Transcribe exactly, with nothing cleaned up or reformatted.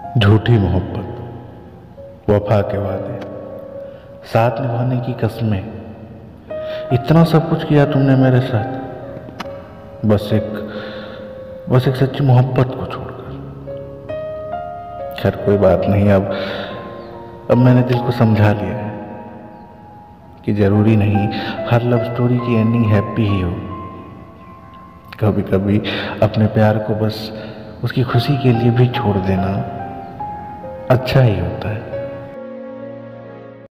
झूठी मोहब्बत, वफा के वादे, साथ निभाने की कसमें, इतना सब कुछ किया तुमने मेरे साथ, बस एक बस एक सच्ची मोहब्बत को छोड़कर। खैर कोई बात नहीं, अब अब मैंने दिल को समझा लिया है कि जरूरी नहीं हर लव स्टोरी की एंडिंग हैप्पी ही हो। कभी कभी अपने प्यार को बस उसकी खुशी के लिए भी छोड़ देना अच्छा ही होता है।